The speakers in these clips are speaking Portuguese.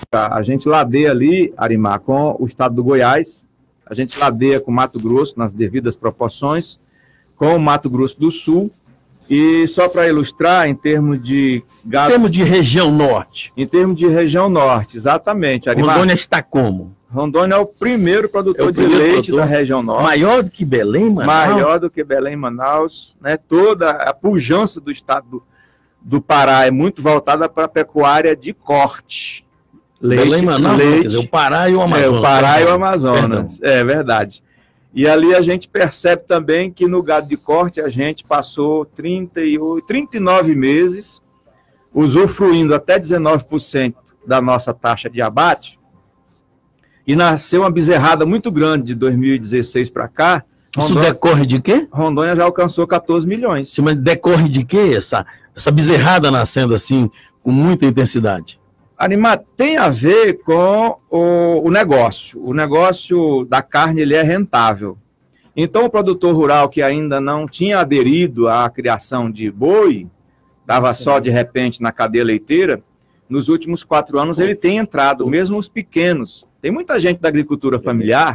A gente ladeia ali, Arimar, com o estado do Goiás, a gente ladeia com Mato Grosso nas devidas proporções, com o Mato Grosso do Sul, e só para ilustrar, em termos de gado... Em termos de região norte. Em termos de região norte, exatamente, Arimar. Rondônia está como? Rondônia é o primeiro produtor de leite da região norte. Maior do que Belém, Manaus? Maior do que Belém, Manaus, né? Toda a pujança do estado do Pará é muito voltada para a pecuária de corte. Leite, Belém, Manaus, leite, quer dizer, o Pará e o Amazonas. O Pará e o Amazonas, é verdade. E ali a gente percebe também que no gado de corte a gente passou 39 meses usufruindo até 19% da nossa taxa de abate, e nasceu uma bezerrada muito grande de 2016 para cá. Isso decorre de quê? Rondônia já alcançou 14 milhões. Sim, mas decorre de quê essa bezerrada nascendo assim, com muita intensidade? Arimar, tem a ver com o negócio. O negócio da carne ele é rentável. Então, o produtor rural que ainda não tinha aderido à criação de boi, estava só de repente na cadeia leiteira, nos últimos 4 anos ele tem entrado, mesmo os pequenos. Tem muita gente da agricultura familiar,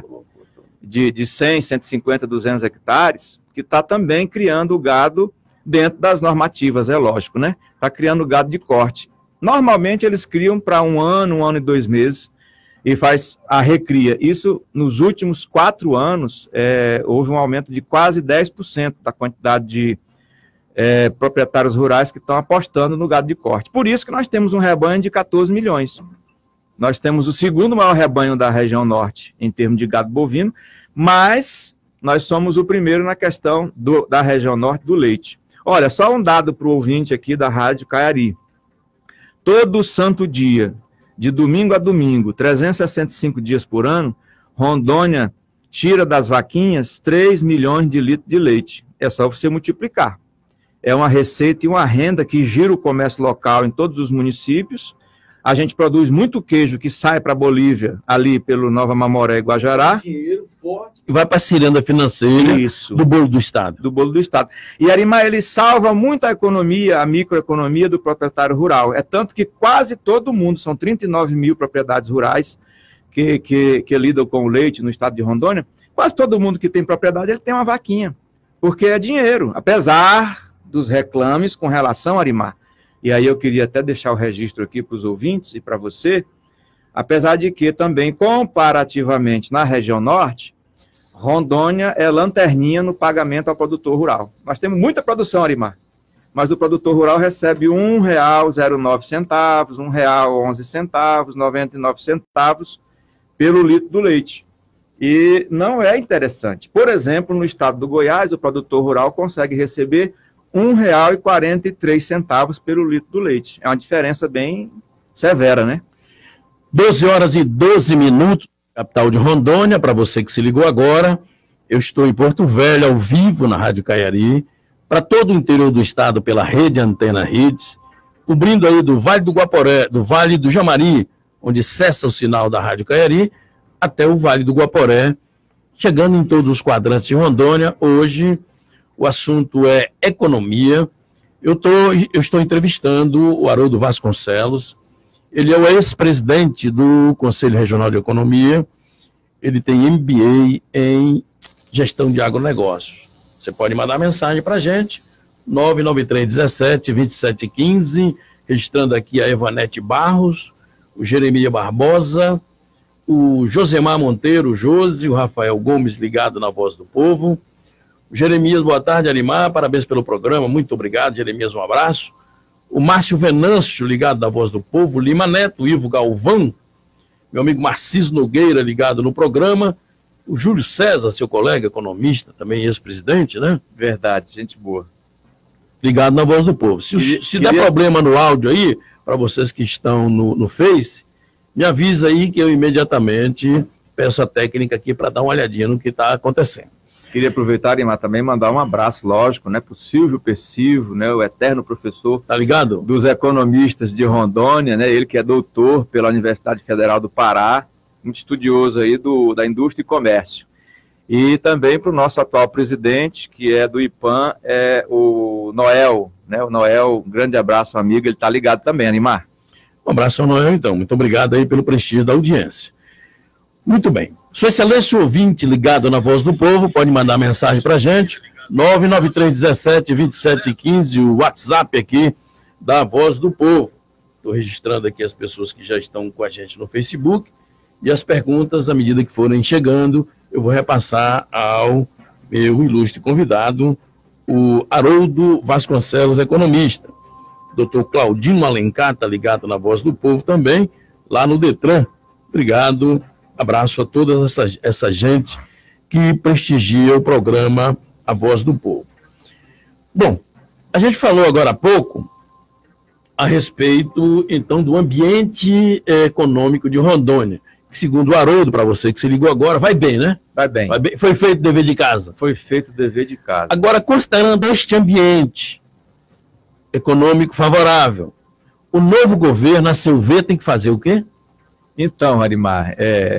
de 100, 150, 200 hectares, que está também criando o gado dentro das normativas, é lógico, né? Está criando gado de corte. Normalmente eles criam para 1 ano e 2 meses, e faz a recria. Isso, nos últimos 4 anos, houve um aumento de quase 10% da quantidade de proprietários rurais que estão apostando no gado de corte. Por isso que nós temos um rebanho de 14 milhões. Nós temos o segundo maior rebanho da região norte, em termos de gado bovino, mas nós somos o primeiro na questão da região norte do leite. Olha, só um dado para o ouvinte aqui da Rádio Caiari. Todo santo dia, de domingo a domingo, 365 dias por ano, Rondônia tira das vaquinhas 3 milhões de litros de leite. É só você multiplicar. É uma receita e uma renda que gira o comércio local em todos os municípios. A gente produz muito queijo que sai para a Bolívia, ali pelo Nova Mamoré e Guajará. Dinheiro forte. E vai para a ciranda financeira. Isso. Do bolo do Estado. Do bolo do Estado. E Arimar, ele salva muito a economia, a microeconomia do proprietário rural. É tanto que quase todo mundo, são 39 mil propriedades rurais que lidam com o leite no estado de Rondônia, quase todo mundo que tem propriedade, ele tem uma vaquinha. Porque é dinheiro. Apesar dos reclames com relação a Arimar. E aí eu queria até deixar o registro aqui para os ouvintes e para você, apesar de que também, comparativamente na região norte, Rondônia é lanterninha no pagamento ao produtor rural. Nós temos muita produção, Arimar, mas o produtor rural recebe R$ 1,09, R$ 1,11, 99 centavos pelo litro do leite. E não é interessante. Por exemplo, no estado do Goiás, o produtor rural consegue receber R$ 1,43 pelo litro do leite. É uma diferença bem severa, né? 12h12, capital de Rondônia. Para você que se ligou agora, eu estou em Porto Velho, ao vivo, na Rádio Caiari, para todo o interior do estado, pela rede Antena Hits, cobrindo aí do Vale do Guaporé, do Vale do Jamari, onde cessa o sinal da Rádio Caiari, até o Vale do Guaporé, chegando em todos os quadrantes de Rondônia. Hoje o assunto é economia. Eu estou entrevistando o Haroldo Vasconcelos. Ele é o ex-presidente do Conselho Regional de Economia. Ele tem MBA em Gestão de Agronegócios. Você pode mandar mensagem para a gente, 99317-2715, registrando aqui a Evanete Barros, o Jeremias Barbosa, o Josemar Monteiro, o Josi, o Rafael Gomes ligado na Voz do Povo. Jeremias, boa tarde, Arimar, parabéns pelo programa, muito obrigado, Jeremias, um abraço. O Márcio Venâncio, ligado na Voz do Povo, Lima Neto, o Ivo Galvão, meu amigo Marciso Nogueira, ligado no programa, o Júlio César, seu colega economista, também ex-presidente, né? Verdade, gente boa. Ligado na Voz do Povo. Se der problema no áudio aí, para vocês que estão no Face, me avisa aí que eu imediatamente peço a técnica aqui para dar uma olhadinha no que está acontecendo. Queria aproveitar, Arimar, também mandar um abraço, lógico, né, para o Silvio Pessivo, né, o eterno professor, tá ligado? Dos economistas de Rondônia, né, ele que é doutor pela Universidade Federal do Pará, muito estudioso aí da indústria e comércio. E também para o nosso atual presidente, que é do IPAM, o Noel, né, o Noel, um grande abraço, amigo, ele está ligado também, Arimar. Um abraço ao Noel, então. Muito obrigado aí pelo prestígio da audiência. Muito bem. Sua Excelência ouvinte ligado na Voz do Povo, pode mandar mensagem para a gente, 99317-2715, o WhatsApp aqui da Voz do Povo. Estou registrando aqui as pessoas que já estão com a gente no Facebook e as perguntas, à medida que forem chegando, eu vou repassar ao meu ilustre convidado, o Haroldo Vasconcelos, economista. Doutor Claudino Alencar está ligado na Voz do Povo também, lá no Detran. Obrigado, abraço a toda essa gente que prestigia o programa A Voz do Povo. Bom, a gente falou agora há pouco a respeito, então, do ambiente econômico de Rondônia, que, segundo o Haroldo, para você que se ligou agora, vai bem, né? Vai bem. Foi feito o dever de casa? Foi feito o dever de casa. Agora, considerando este ambiente econômico favorável, o novo governo, a seu ver, tem que fazer o quê? Então, Arimar,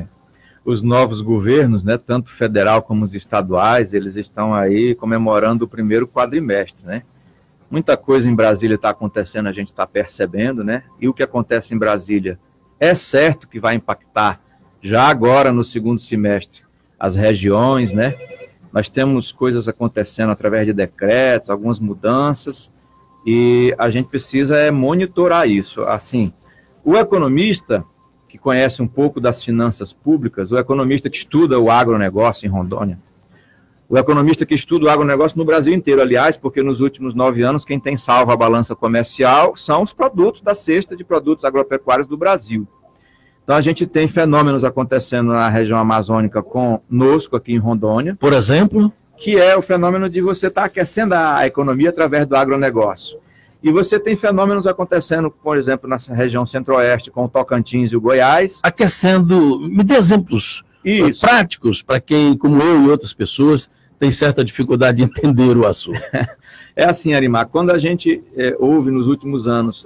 os novos governos, né, tanto federal como os estaduais, eles estão aí comemorando o primeiro quadrimestre, né? Muita coisa em Brasília está acontecendo, a gente está percebendo, né? E o que acontece em Brasília é certo que vai impactar já agora no segundo semestre as regiões, né? Nós temos coisas acontecendo através de decretos, algumas mudanças, e a gente precisa monitorar isso. Assim, o economista que conhece um pouco das finanças públicas, o economista que estuda o agronegócio em Rondônia, o economista que estuda o agronegócio no Brasil inteiro, aliás, porque nos últimos 9 anos quem tem salvo a balança comercial são os produtos da cesta de produtos agropecuários do Brasil. Então a gente tem fenômenos acontecendo na região amazônica conosco aqui em Rondônia. Por exemplo? Que é o fenômeno de você estar aquecendo a economia através do agronegócio. E você tem fenômenos acontecendo, por exemplo, nessa região centro-oeste, com o Tocantins e o Goiás. Aquecendo, me dê exemplos práticos para quem, como eu e outras pessoas, tem certa dificuldade de entender o assunto. É assim, Arimar, quando a gente ouve nos últimos anos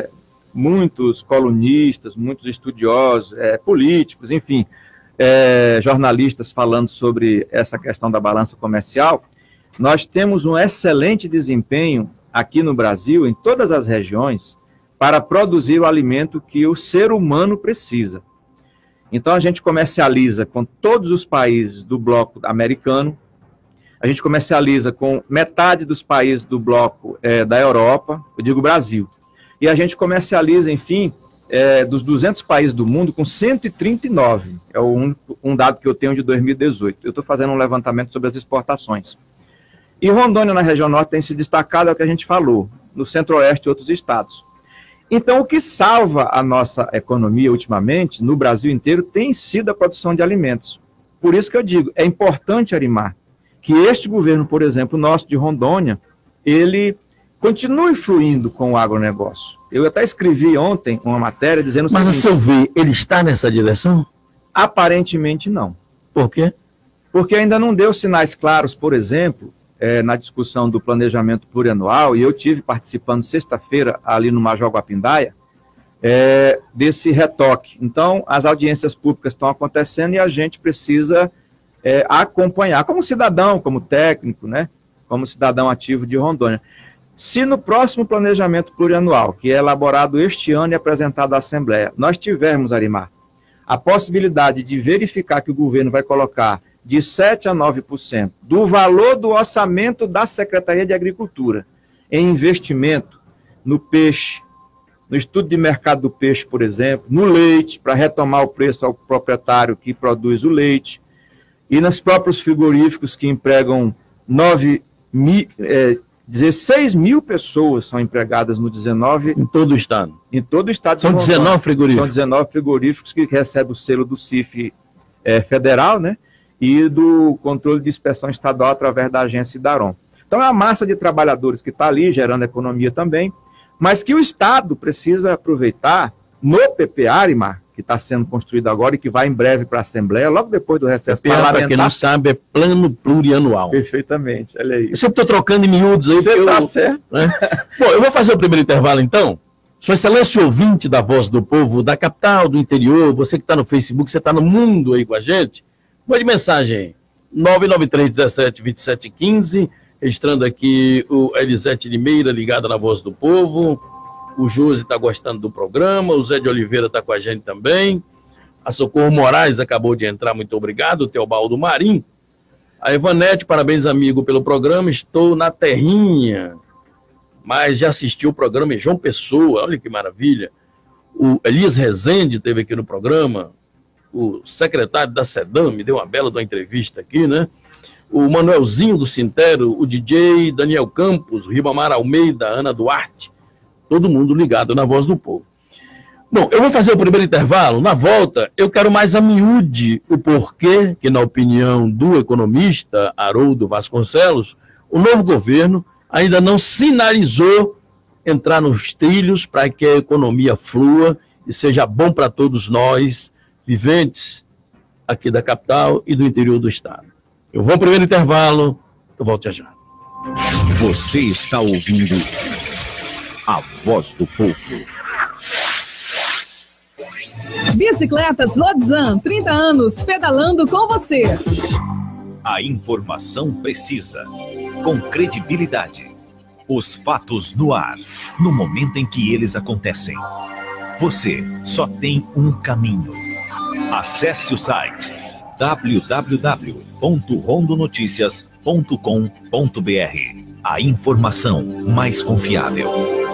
muitos colunistas, muitos estudiosos, políticos, enfim, jornalistas falando sobre essa questão da balança comercial, nós temos um excelente desempenho aqui no Brasil, em todas as regiões, para produzir o alimento que o ser humano precisa. Então, a gente comercializa com todos os países do bloco americano, a gente comercializa com metade dos países do bloco da Europa, eu digo Brasil, e a gente comercializa, enfim, dos 200 países do mundo com 139, é um dado que eu tenho de 2018. Eu estou fazendo um levantamento sobre as exportações. E Rondônia, na região norte, tem se destacado, é o que a gente falou, no centro-oeste e outros estados. Então, o que salva a nossa economia ultimamente, no Brasil inteiro, tem sido a produção de alimentos. Por isso que eu digo, é importante, Arimar, que este governo, por exemplo, nosso de Rondônia, ele continue fluindo com o agronegócio. Eu até escrevi ontem uma matéria dizendo o seguinte... Mas, a seu ver, ele está nessa direção? Aparentemente, não. Por quê? Porque ainda não deu sinais claros, por exemplo... na discussão do planejamento plurianual, e eu tive participando sexta-feira ali no Major Guapindaia, desse retoque. Então, as audiências públicas estão acontecendo e a gente precisa acompanhar, como cidadão, como técnico, né, como cidadão ativo de Rondônia. Se no próximo planejamento plurianual, que é elaborado este ano e apresentado à Assembleia, nós tivermos, Arimar, a possibilidade de verificar que o governo vai colocar de 7% a 9% do valor do orçamento da Secretaria de Agricultura em investimento no peixe, no estudo de mercado do peixe, por exemplo, no leite, para retomar o preço ao proprietário que produz o leite, e nos próprios frigoríficos que empregam 16 mil pessoas são empregadas no 19... Em todo o estado? Em todo o estado. São 19 frigoríficos? São 19 frigoríficos que recebem o selo do CIF federal, né? E do controle de inspeção estadual através da agência Idarom. Então é uma massa de trabalhadores que está ali, gerando economia também, mas que o Estado precisa aproveitar no PPA, Arimar, que está sendo construído agora e que vai em breve para a Assembleia, logo depois do recesso parlamentar. Para quem não sabe, é plano plurianual. Perfeitamente, olha aí. Eu sempre estou trocando em miúdos aí. Você está certo. Né? Bom, eu vou fazer o primeiro intervalo então. Sua Excelência ouvinte da Voz do Povo, da capital, do interior, você que está no Facebook, você está no mundo aí com a gente, mande mensagem, 993-17-2715, registrando aqui o Elisete Limeira, ligado na Voz do Povo. o Josi está gostando do programa, o Zé de Oliveira está com a gente também, a Socorro Moraes acabou de entrar, muito obrigado, o Teobaldo Marim, a Ivanete, parabéns amigo pelo programa, estou na terrinha, mas já assisti o programa em João Pessoa, olha que maravilha, o Elias Rezende esteve aqui no programa, o secretário da SEDAM me deu uma bela de uma entrevista aqui, né? O Manuelzinho do Sintero, o DJ Daniel Campos, o Ribamar Almeida, a Ana Duarte, todo mundo ligado na Voz do Povo. Bom, eu vou fazer o primeiro intervalo, na volta eu quero mais a miúde o porquê que, na opinião do economista Haroldo Vasconcelos, o novo governo ainda não sinalizou entrar nos trilhos para que a economia flua e seja bom para todos nós, viventes aqui da capital e do interior do estado. Eu vou ao primeiro intervalo, eu volto já. Você está ouvindo a Voz do Povo. Bicicletas Lodzan, 30 anos, pedalando com você. A informação precisa, com credibilidade. Os fatos no ar, no momento em que eles acontecem. Você só tem um caminho. Acesse o site www.rondonoticias.com.br. A informação mais confiável.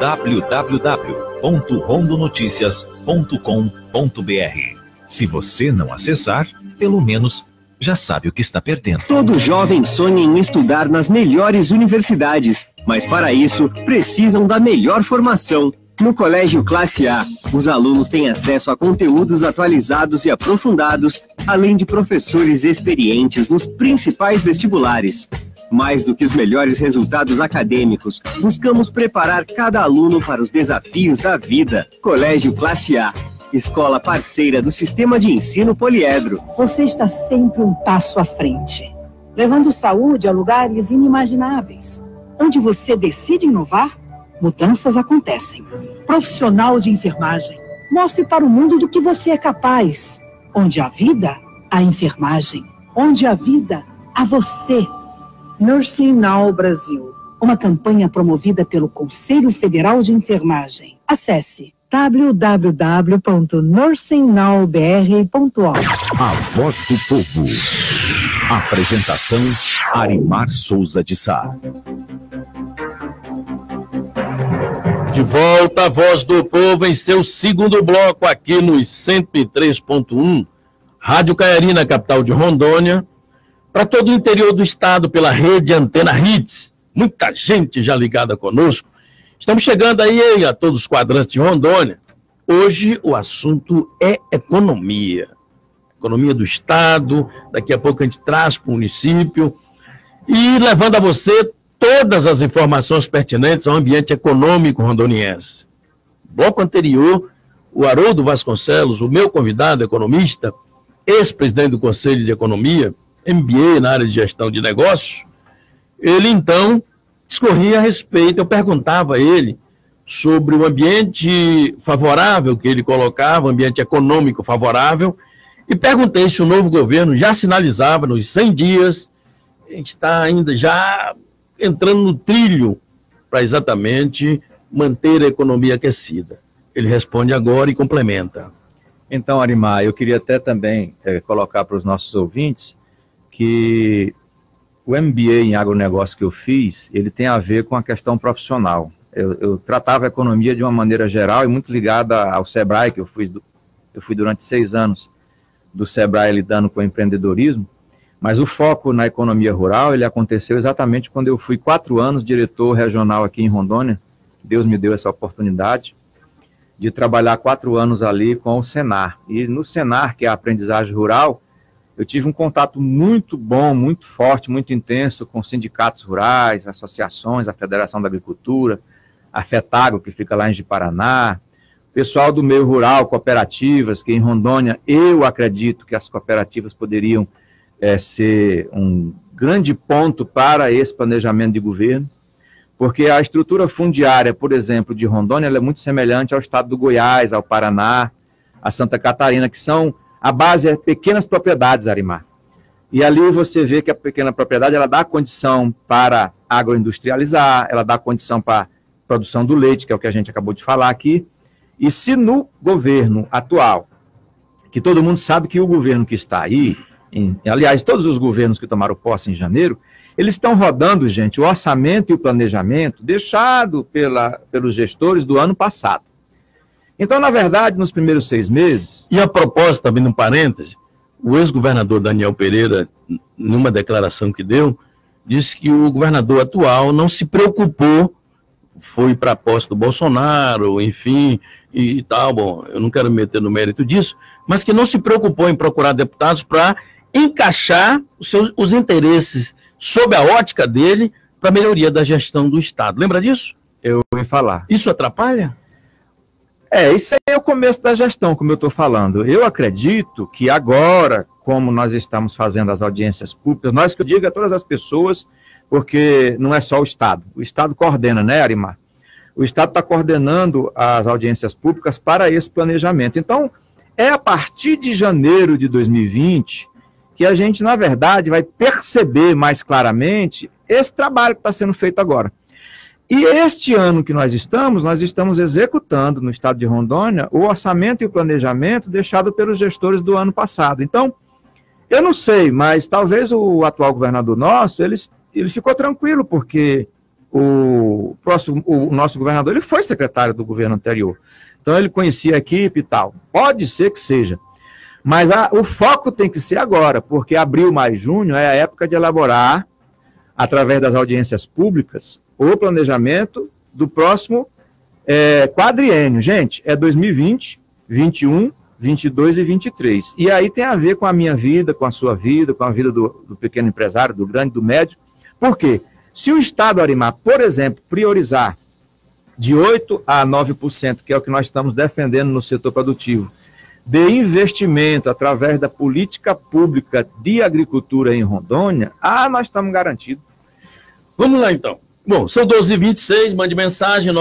www.rondonoticias.com.br. Se você não acessar, pelo menos já sabe o que está perdendo. Todo jovem sonha em estudar nas melhores universidades, mas para isso precisam da melhor formação. No Colégio Classe A, os alunos têm acesso a conteúdos atualizados e aprofundados, além de professores experientes nos principais vestibulares. Mais do que os melhores resultados acadêmicos, buscamos preparar cada aluno para os desafios da vida. Colégio Classe A, escola parceira do Sistema de Ensino Poliedro. Você está sempre um passo à frente, levando saúde a lugares inimagináveis. Onde você decide inovar, mudanças acontecem. Profissional de enfermagem, mostre para o mundo do que você é capaz. Onde há vida, há enfermagem. Onde há vida, há você. Nursing Now Brasil, uma campanha promovida pelo Conselho Federal de Enfermagem. Acesse www.nursingnowbr.org. A Voz do Povo. Apresentação Arimar Souza de Sá. De volta a Voz do Povo em seu segundo bloco aqui nos 103.1, Rádio Caiari, na capital de Rondônia, para todo o interior do estado pela rede Antena Hits. Muita gente já ligada conosco. Estamos chegando aí a todos os quadrantes de Rondônia. Hoje o assunto é economia. Economia do estado, daqui a pouco a gente traz para o município e levando a você todas as informações pertinentes ao ambiente econômico rondoniense. Bloco anterior, o Haroldo Vasconcelos, o meu convidado economista, ex-presidente do Conselho de Economia, MBA na área de gestão de negócios, ele então discorria a respeito, eu perguntava a ele sobre o ambiente favorável que ele colocava, o ambiente econômico favorável, e perguntei se o novo governo já sinalizava nos 100 dias, a gente está ainda já entrando no trilho para exatamente manter a economia aquecida. Ele responde agora e complementa. Então, Arimar, eu queria até também colocar para os nossos ouvintes que o MBA em agronegócio que eu fiz, ele tem a ver com a questão profissional. Eu tratava a economia de uma maneira geral e muito ligada ao Sebrae, que eu fui durante 6 anos do Sebrae lidando com empreendedorismo, mas o foco na economia rural, ele aconteceu exatamente quando eu fui 4 anos diretor regional aqui em Rondônia. Deus me deu essa oportunidade de trabalhar 4 anos ali com o Senar. E no Senar, que é a aprendizagem rural, eu tive um contato muito bom, muito forte, muito intenso com sindicatos rurais, associações, a Federação da Agricultura, a FETAGRO, que fica lá em Ji-Paraná, pessoal do meio rural, cooperativas, que em Rondônia eu acredito que as cooperativas poderiam ser um grande ponto para esse planejamento de governo, porque a estrutura fundiária, por exemplo, de Rondônia, ela é muito semelhante ao estado do Goiás, ao Paraná, a Santa Catarina, que são, a base é pequenas propriedades, Arimar. E ali você vê que a pequena propriedade, ela dá condição para agroindustrializar, ela dá condição para produção do leite, que é o que a gente acabou de falar aqui. E se no governo atual, que todo mundo sabe que o governo que está aí, aliás, todos os governos que tomaram posse em janeiro, eles estão rodando, gente, o orçamento e o planejamento deixado pelos gestores do ano passado. Então, na verdade, nos primeiros 6 meses... E a propósito, também num parêntese, o ex-governador Daniel Pereira, numa declaração que deu, disse que o governador atual não se preocupou, foi para a posse do Bolsonaro, enfim, e tal, bom, eu não quero me meter no mérito disso, mas que não se preocupou em procurar deputados para encaixar os interesses sob a ótica dele para a melhoria da gestão do Estado. Lembra disso? Eu vou falar. Isso atrapalha? Isso aí é o começo da gestão, como eu estou falando. Eu acredito que agora, como nós estamos fazendo as audiências públicas, nós que eu digo a todas as pessoas, porque não é só o Estado coordena, né, Arimar? O Estado está coordenando as audiências públicas para esse planejamento. Então, é a partir de janeiro de 2020 que a gente, na verdade, vai perceber mais claramente esse trabalho que está sendo feito agora. E este ano que nós estamos executando no estado de Rondônia o orçamento e o planejamento deixado pelos gestores do ano passado. Então, eu não sei, mas talvez o atual governador nosso, ele ficou tranquilo, porque o nosso governador, ele foi secretário do governo anterior. Então, ele conhecia a equipe e tal. Pode ser que seja. Mas o foco tem que ser agora, porque abril, maio, junho é a época de elaborar, através das audiências públicas, o planejamento do próximo quadriênio. Gente, é 2020, 21, 22 e 23. E aí tem a ver com a minha vida, com a sua vida, com a vida do pequeno empresário, do grande, do médio. Por quê? Se o Estado, Arimar, por exemplo, priorizar de 8% a 9%, que é o que nós estamos defendendo no setor produtivo, de investimento através da política pública de agricultura em Rondônia, nós estamos garantidos. Vamos lá, então. Bom, são 12h26, mande mensagem,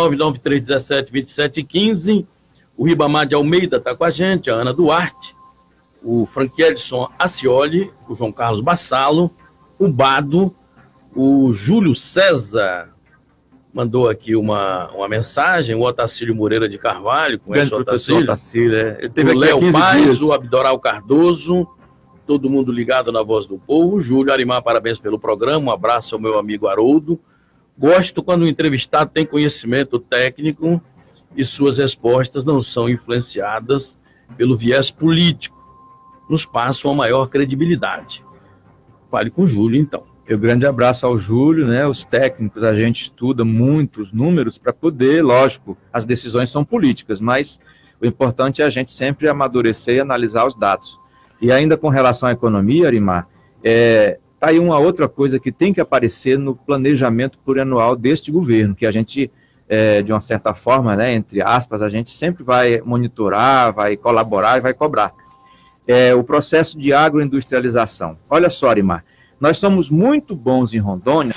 993172715. O Ribamar de Almeida está com a gente, a Ana Duarte, o Frankelson Acioli, o João Carlos Bassalo, o Bado, o Júlio César mandou aqui uma mensagem, o Otacílio Moreira de Carvalho, conhece o Otacílio? Ele teve o Léo aqui Paz, dias. o Abdoral Cardoso, todo mundo ligado na Voz do Povo. Júlio Arimar, parabéns pelo programa, um abraço ao meu amigo Haroldo. Gosto quando o entrevistado tem conhecimento técnico e suas respostas não são influenciadas pelo viés político, nos passam a maior credibilidade. Fale com o Júlio, então. Um grande abraço ao Júlio, né? Os técnicos, a gente estuda muitos números para poder, lógico, as decisões são políticas, mas o importante é a gente sempre amadurecer e analisar os dados. E ainda com relação à economia, Arimar, tá aí uma outra coisa que tem que aparecer no planejamento plurianual deste governo, que a gente, de uma certa forma, né, entre aspas, a gente sempre vai monitorar, vai colaborar e vai cobrar. O processo de agroindustrialização. Olha só, Arimar, nós somos muito bons em Rondônia.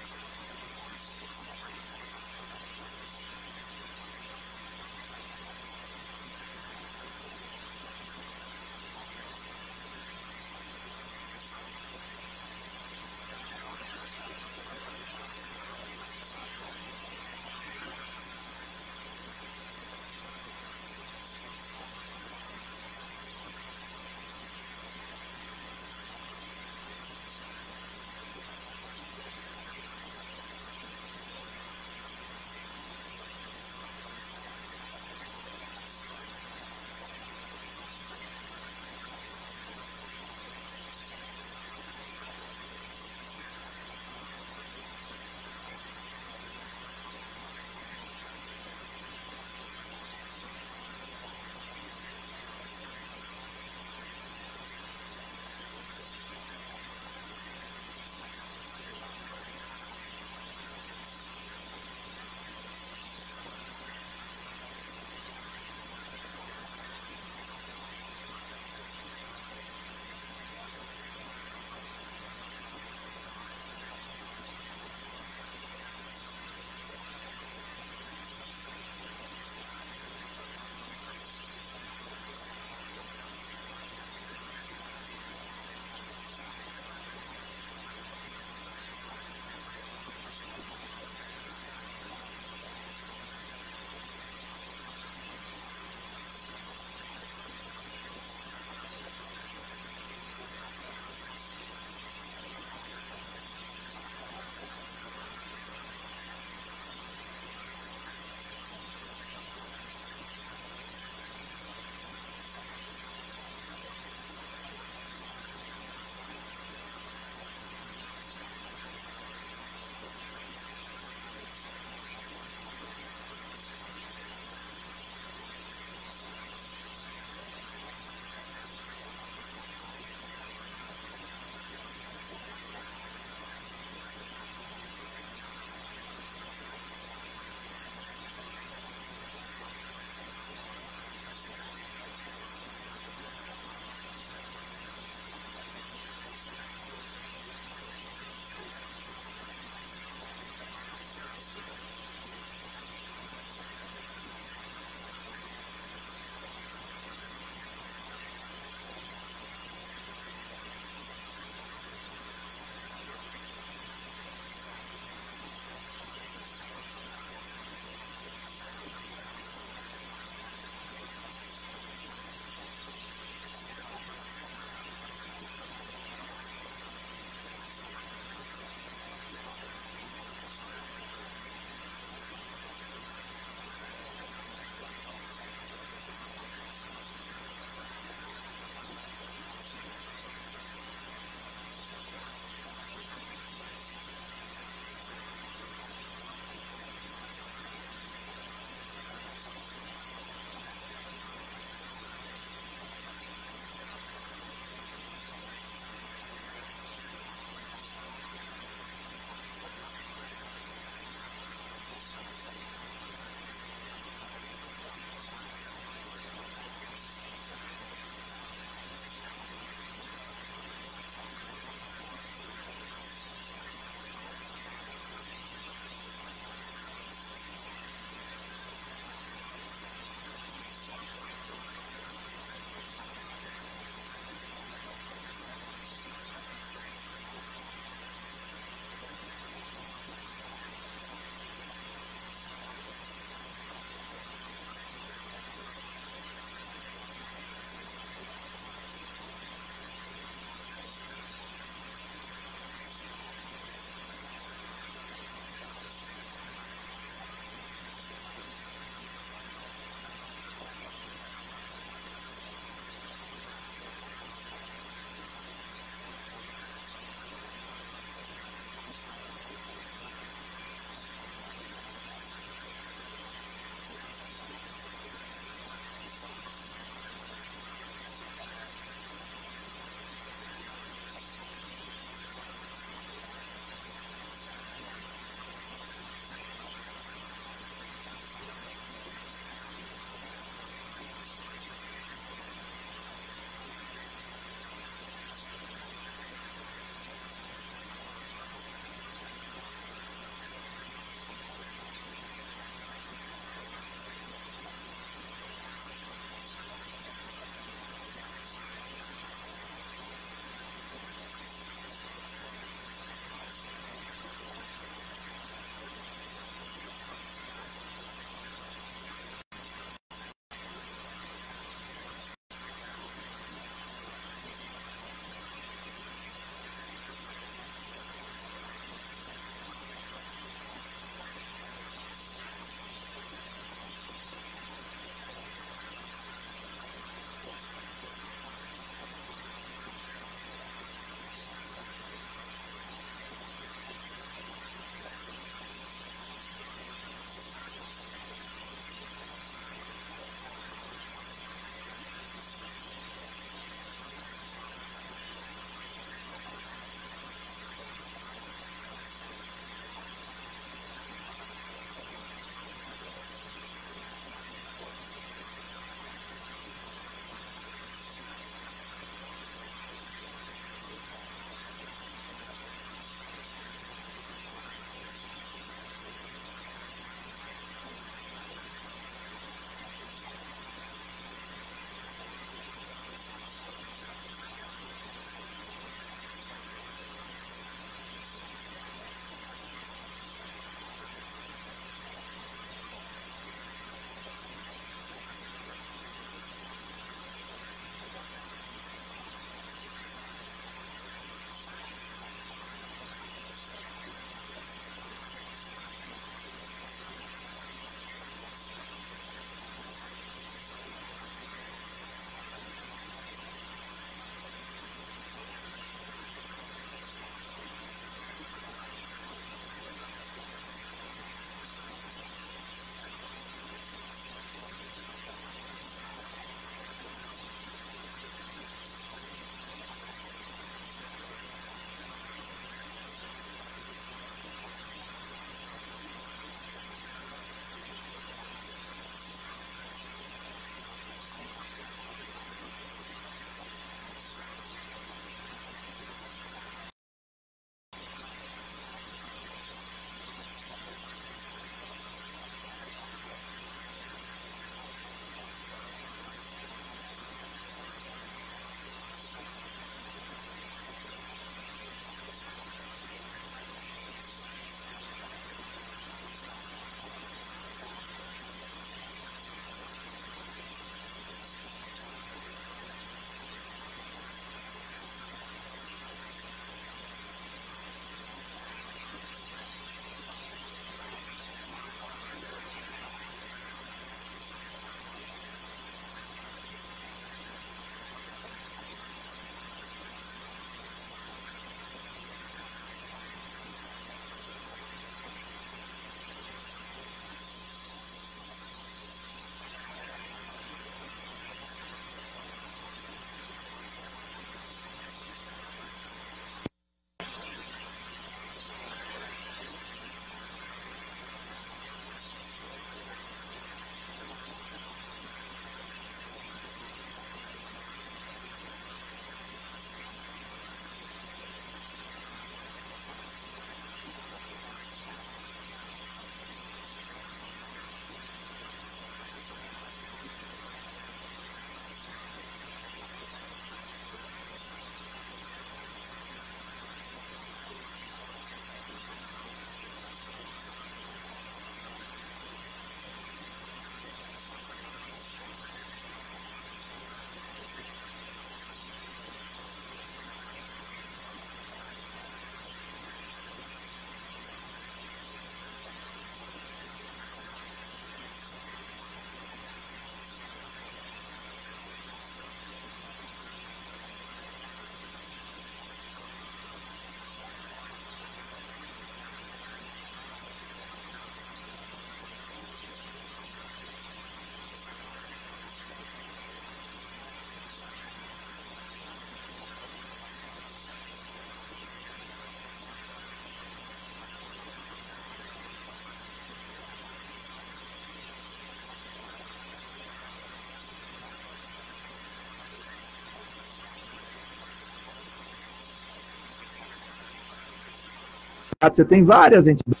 você tem várias entidades.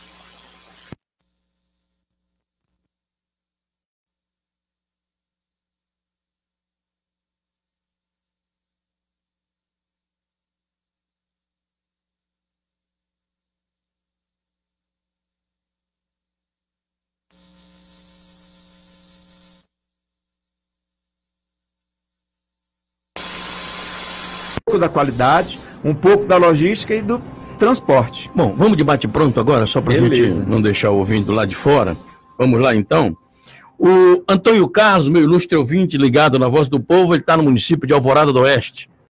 Da qualidade, um pouco da logística e do transporte. Bom, vamos de bate-pronto agora, só para a gente não deixar o ouvinte lá de fora. Vamos lá, então. O Antônio Carlos, meu ilustre ouvinte ligado na Voz do Povo, ele está no município de Alvorada do Oeste.